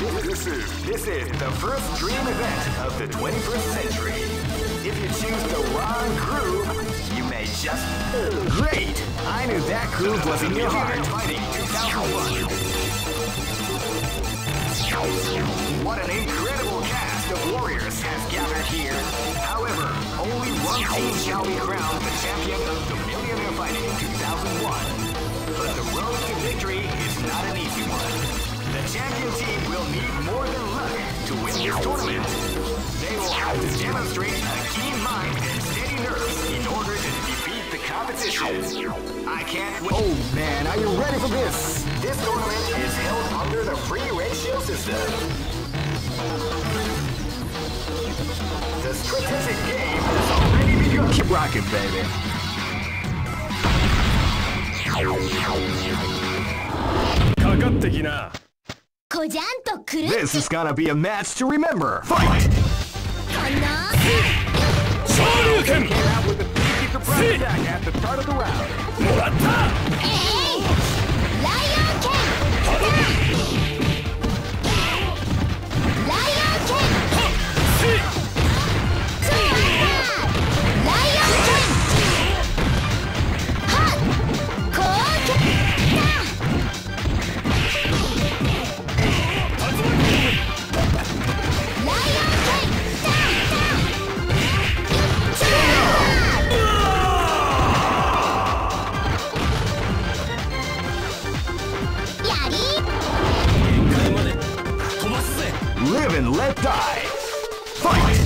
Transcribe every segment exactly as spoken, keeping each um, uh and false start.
This is this is the first dream event of the twenty-first century. If you choose the wrong groove, you may just... Great! I knew that groove was in your heart. Fighting two thousand one. What an incredible cast of warriors has gathered here. However, only one team shall be crowned the champion of the Millionaire Fighting two thousand one. But the road to victory is not an easy one. The champion team will need more than luck to win this tournament. They will have to demonstrate a keen mind and steady nerves in order to defeat the competition. I can't wait. Oh man, are you ready for this? This tournament is held under the free ratio system. The strategic game has already begun. Keep rocking, baby. This is gonna be a match to remember. Fight! Shoryuken! Came out with a sneaky surprise attack at the start of the round. Muratta! Hey! Lion King! Lion King! Lion King! Hot! Cold! Live and let die. Fight!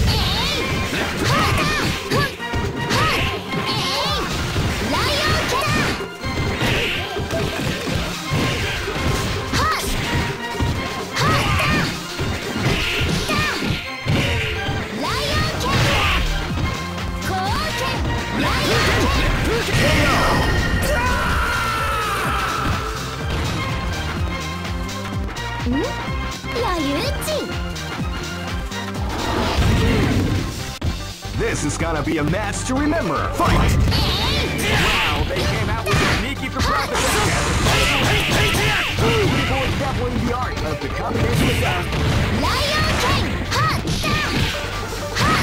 This is gonna be a match to remember. Fight! Wow, they came out with a sneaky surprise attack. People is definitely the art of the combination attack. Lion King! Hot! Hot!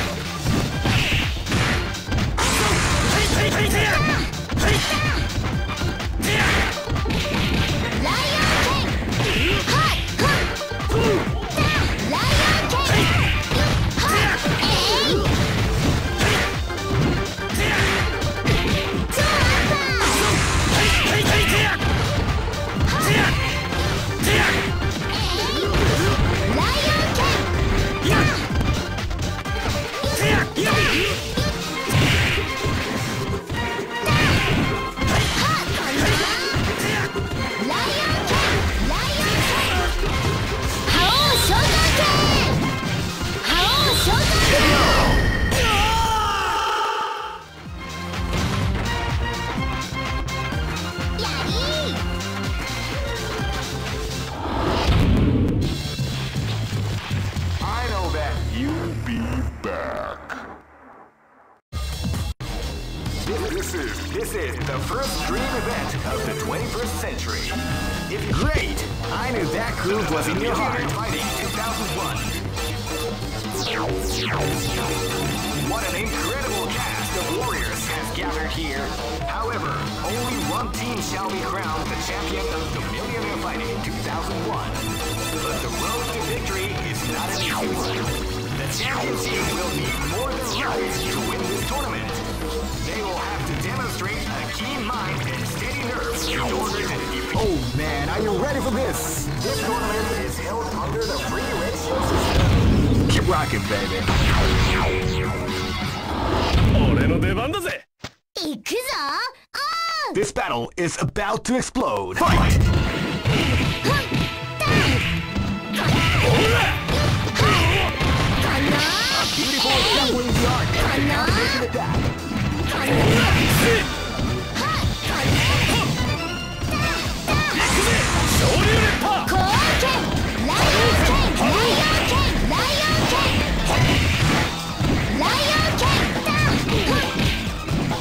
This is the first dream event of the twenty-first century. If you great, I knew that groove was in your heart. Fighting two thousand one. What an incredible cast of warriors has gathered here. However, only one team shall be crowned the champion of the Millionaire Fighting two thousand one. But the road to victory is not an easy one. The champion team will need more than luck to win this tournament. They will have to demonstrate a keen mind and steady nerves in order to defeat. Oh man, are you ready for this? This tournament is held under the free ratio system. Keep rocking, baby. This battle is about to explode. Fight! A beautiful assembling the art of the combination attack.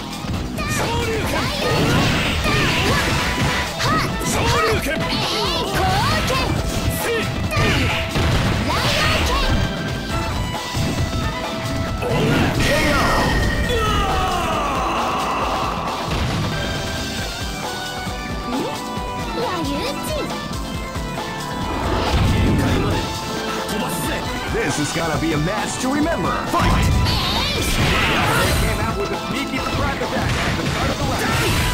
Shoryuken! This is gonna be a match to remember. Fight! They came out with a sneaky surprise attack at the start of the round.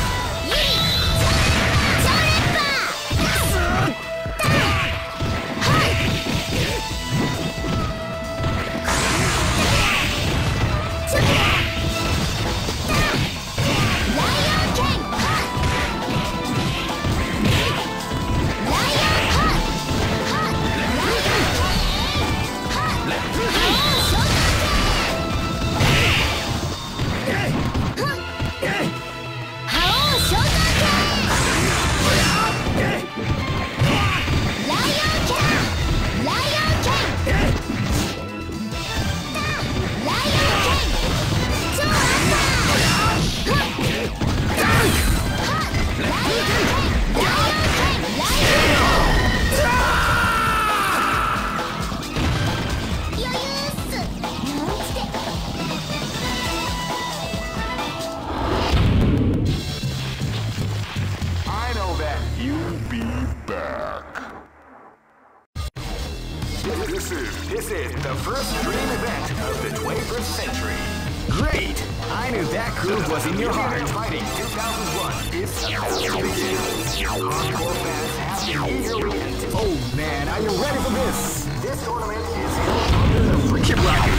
This is the first dream event of the twenty-first century. Great! I knew that groove was in your heart. Fighting two thousand one is about to begin. Hardcore fans have been eagerly anticipating. Oh man, are you ready for this? This tournament is held under the free Keep rocking,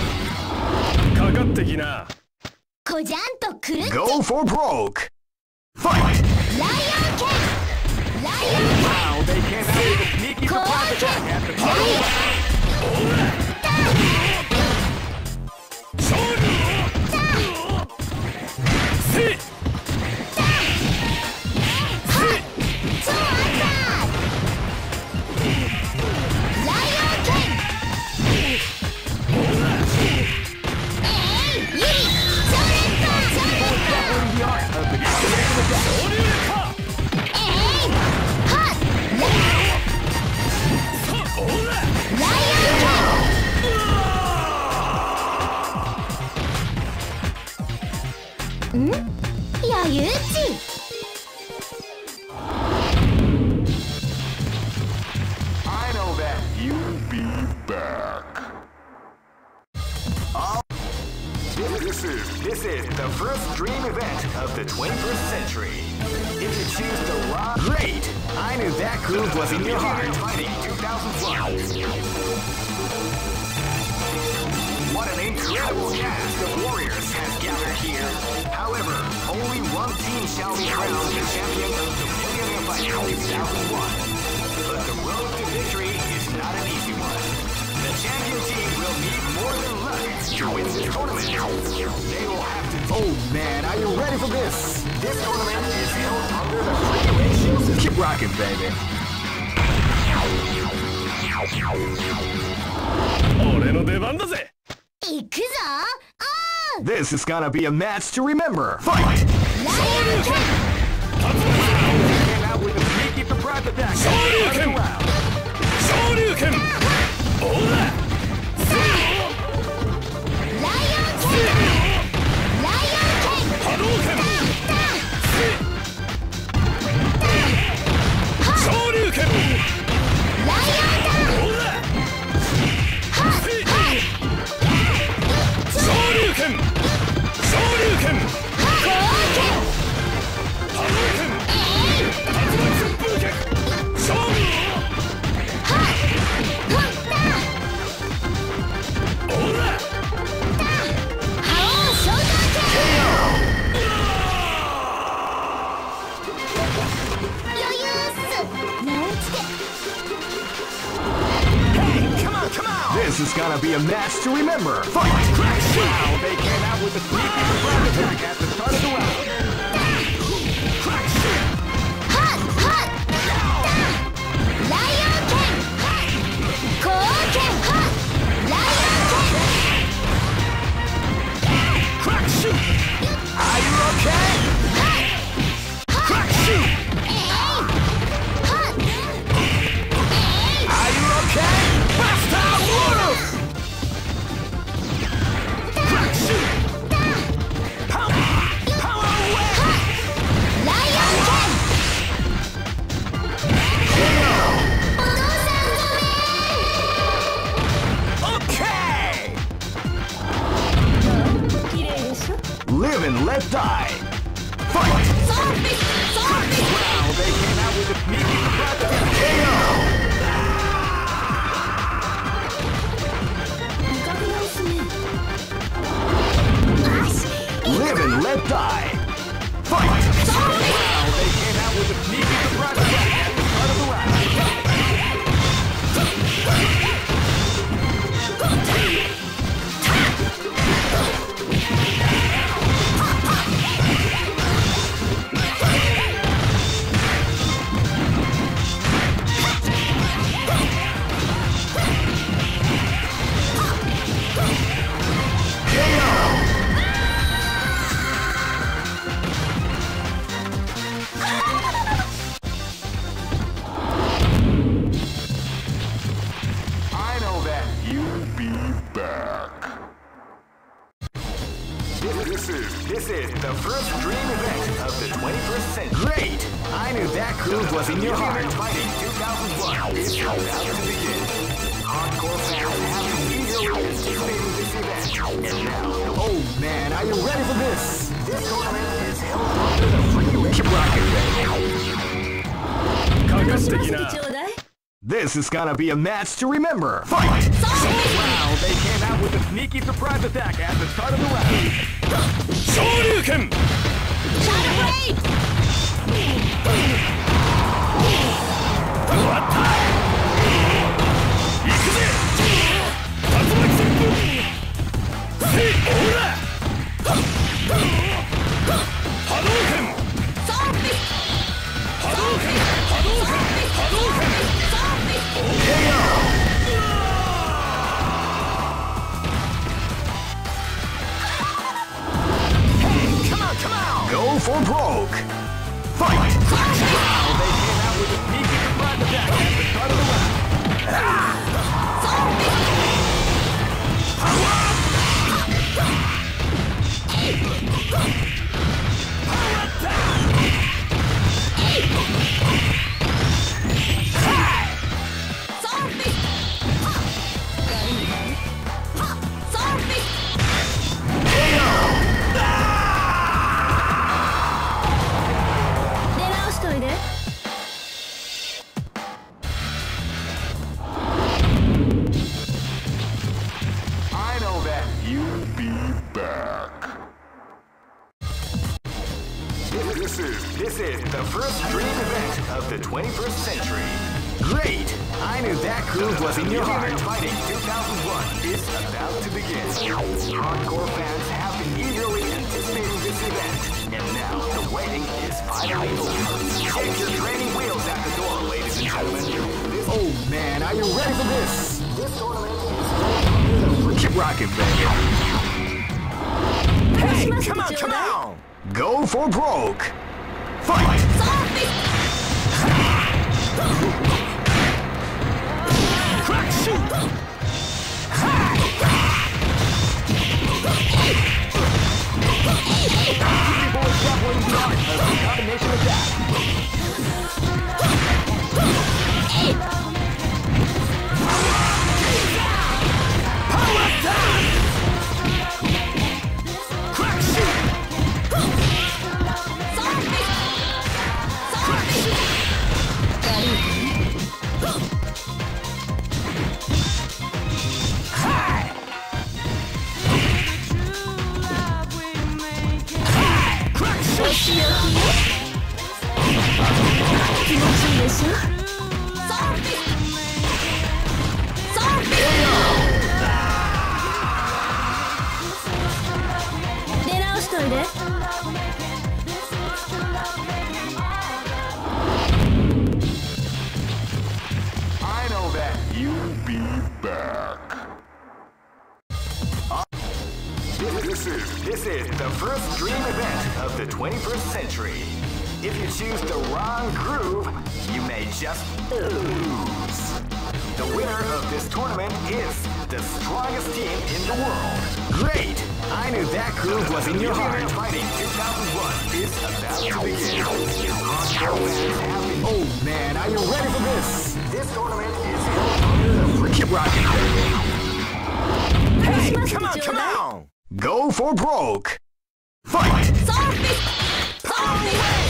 baby. Go for broke. Fight! Lion King! Lion King! Wow, they came out with a sneaky surprise attack at the start of the round. I know that you'll be back. Oh, this is this is the first dream event of the twenty-first century. If you choose the rock, great! I knew that groove was in your heart. Fighting two thousand one. What an incredible cast of warriors has gathered here. However, only one team shall be crowned the champion of the Millionaire Fighting two thousand one. But the road to victory is not an easy one. The champion team will need more than luck to win this tournament. They will have to... Oh man, are you ready for this? This tournament is held under the free ratio system. Keep rocking, baby. This is gonna be a match to remember. Fight! Lion King! Came out with a sneaky surprise attack. Shoryuken! Shoryuken! Lion King! Lion King! Hadouken! Shoryuken! Lion Shoryuken! Shoryuken! Hadouken! This is gonna be a match to remember. Fight! Wow, they came out with a sneaky surprise attack at the start of the round. Hot, hot! Lion King! Koken! Hot! Lion King! Crack shoot! Are you okay? Crack shoot! Hot! Are you okay? Basta! Crack shoot! Power! Power Let's die! Fight! Zombie! Zombie! Wow, they came out with a sneaky surprise attack. K O! 味覚が薄め。 Live and let die! Fight! Wow, they came out with a sneaky surprise attack at the start of the round. This is, this is the first dream event of the twenty-first century. Great! I knew that groove was in your heart. Fighting two thousand one is about to begin. Hardcore fans have been eagerly anticipating this event. And now, oh man, are you ready for this? This tournament is held under the free range. Keep rocking, baby. This is gonna be a match to remember. Fight! Wow, they came out with a sneaky surprise attack at the start of the round. Shoryuken! Shadow Blade! Hadouken! Zombie! Hadouken! Hadouken! Hadouken! K O! Go for broke! Fight! Wow, they came out with a sneaky surprise attack at the start of the round. This is, this is the first dream event of the twenty-first century. Great! I knew that groove was in your heart. Fighting two thousand one is about to begin. Hardcore fans have been eagerly anticipating this event. And now, the waiting is finally over. Take your training wheels at the door, ladies and gentlemen. This oh man, are you ready for this? This tournament is... Keep rocking, baby. Hey, come on, come on! Go for broke! Fight! Zombie! Crack shoot! People are grappling the art of the combination attack. Power attack! Crack shoot! I know that you'll be back. This is, this is the first dream event of the twenty-first century. If you choose the wrong groove, you may just lose. The winner of this tournament is the strongest team in the world. Great! I knew that groove was in your heart. Fighting two thousand one is about to begin. Hardcore fans have been... Oh man, are you ready for this? This tournament is held under the free... Keep rocking, baby. Hey, come on, come on! Go for broke! Fight! Soul Fist! Soul Fist!